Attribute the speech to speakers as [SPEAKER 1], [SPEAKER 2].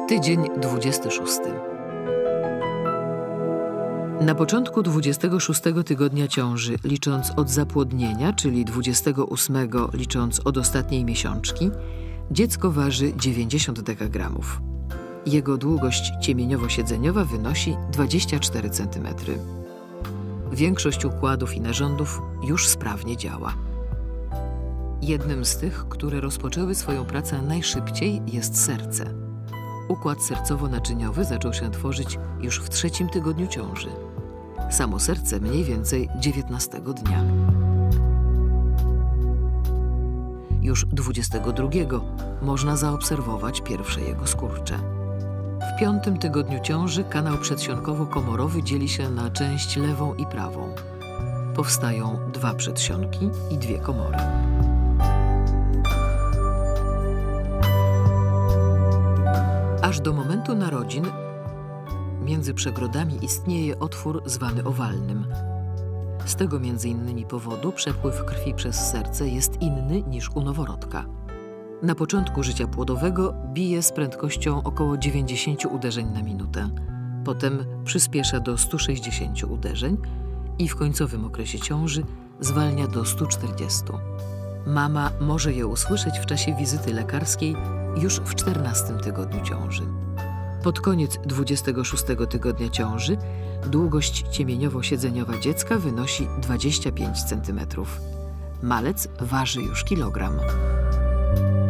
[SPEAKER 1] Tydzień 26. Na początku 26 tygodnia ciąży, licząc od zapłodnienia, czyli 28 licząc od ostatniej miesiączki, dziecko waży 90 dekagramów. Jego długość ciemieniowo-siedzeniowa wynosi 24 cm. Większość układów i narządów już sprawnie działa. Jednym z tych, które rozpoczęły swoją pracę najszybciej, jest serce. Układ sercowo-naczyniowy zaczął się tworzyć już w 3. tygodniu ciąży. Samo serce mniej więcej 19 dnia. Już 22 można zaobserwować pierwsze jego skurcze. W 5. tygodniu ciąży kanał przedsionkowo-komorowy dzieli się na część lewą i prawą. Powstają 2 przedsionki i 2 komory. Aż do momentu narodzin między przegrodami istnieje otwór zwany owalnym. Z tego m.in. powodu przepływ krwi przez serce jest inny niż u noworodka. Na początku życia płodowego bije z prędkością około 90 uderzeń na minutę. Potem przyspiesza do 160 uderzeń i w końcowym okresie ciąży zwalnia do 140. Mama może je usłyszeć w czasie wizyty lekarskiej już w 14. tygodniu ciąży. Pod koniec 26 tygodnia ciąży długość ciemieniowo-siedzeniowa dziecka wynosi 25 cm. Malec waży już kilogram.